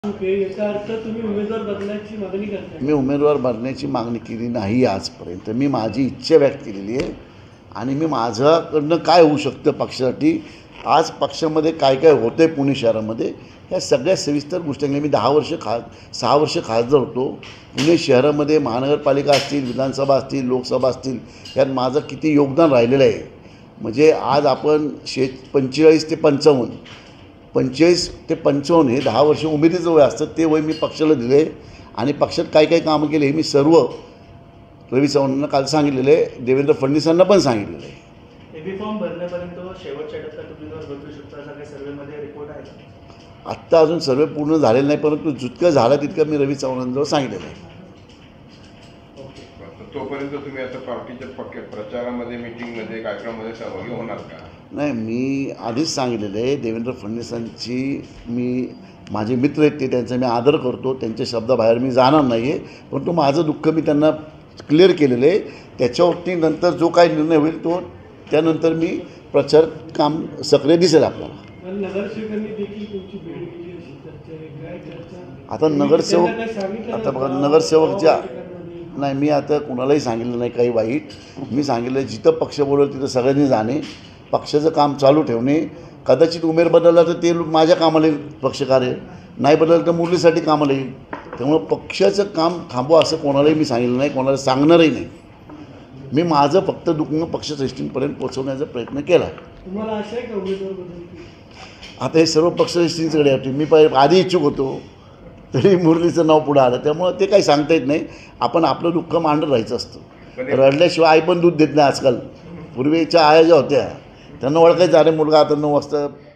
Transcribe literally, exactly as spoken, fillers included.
याचा अर्थ तुम्ही उमेदवार बदलण्याची मागणी करताय? मी उमेदवार बदलण्याची मागणी केली नाही आजपर्यंत. मी माझी इच्छा व्यक्त केलेली आहे आणि मी माझ्याकडनं काय होऊ शकतं पक्षासाठी, आज पक्षामध्ये काय काय होतं आहे पुणे शहरामध्ये, ह्या सगळ्या सविस्तर गोष्टी. मी दहा वर्ष खा सहा वर्ष खासदार होतो. पुणे शहरामध्ये महानगरपालिका असतील, विधानसभा असतील, लोकसभा असतील, यात माझं किती योगदान राहिलेलं आहे. म्हणजे आज आपण शे पंचेचाळीस ते पंचावन्न पंचेचाळीस ते पंचावन्न हे दहा वर्ष उमेदीचं वय असतं, ते वय मी पक्षाला दिलं आहे आणि पक्षात काय काय कामं केले हे मी सर्व रवी चव्हाणांना काल सांगितलेलं आहे, देवेंद्र फडणवीसांना पण सांगितलेलं आहे. एबी फॉर्म भरण्यापर्यंत शेवटच्या टप्प्यात उमेदवार बदलू शकतो असा काही सर्वेमध्ये रिपोर्ट आहे? आत्ता अजून सर्वे पूर्ण झालेलं नाही, परंतु जितकं झालं तितकं मी रवी चव्हाणांजवळ सांगितलेलं आहे. तोपर्यंत तुम्ही आता पार्टीच्या पक्ष प्रचारामध्ये, मीटिंगमध्ये, कार्यक्रमामध्ये सहभागी होणार का? नाही, मी आधीच सांगितलेलं आहे, देवेंद्र फडणवीसांची मी माझे मित्र आहेत, ते त्यांचा मी आदर करतो, त्यांच्या शब्दाबाहेर मी जाणार नाही आहे. परंतु माझं दुःख मी त्यांना क्लिअर केलेलं आहे. त्याच्यावरती नंतर जो काही निर्णय होईल तो त्यानंतर मी प्रचार काम सक्रिय दिसेल आपल्याला. नगरसेवकांनी देखील तुमची भेट घेतली अशी चर्चा आहे, काय चर्चा? आता नगरसेवक आता बघा नगरसेवकच्या नाही, मी आता कुणालाही सांगितलं नाही काही वाईट. मी सांगितलं जिथं पक्ष बोलवलं तिथं सगळ्यांनी जाणे, पक्षाचं काम चालू ठेवणे. कदाचित उमेर बदलला तर ते माझ्या कामाला येईल पक्षकार्य, नाही बदललं तर मुलीसाठी कामाला येईल. त्यामुळं पक्षाचं काम थांबवा असं कोणालाही मी सांगितलं नाही, कोणाला सांगणारही नाही. मी माझं फक्त दुखणं पक्षश्रेष्ठींपर्यंत पोहोचवण्याचा प्रयत्न केला. तुम्हाला असं आहे का उमेदवार बदल? आता हे सर्व पक्षश्रेष्ठींकडे होते. मी पहिले आधी इच्छुक होतो, तरी मुरलीचं नाव पुढं आलं, त्यामुळं ते काही सांगता येत नाही. आपण आपलं दुःख मांडत राहायचं असतं. रडल्याशिवाय आई पण दूध देत नाही आजकाल. पूर्वीच्या आया ज्या होत्या त्यांना ओळखायचं, अरे मुलगा आता नऊ वाजता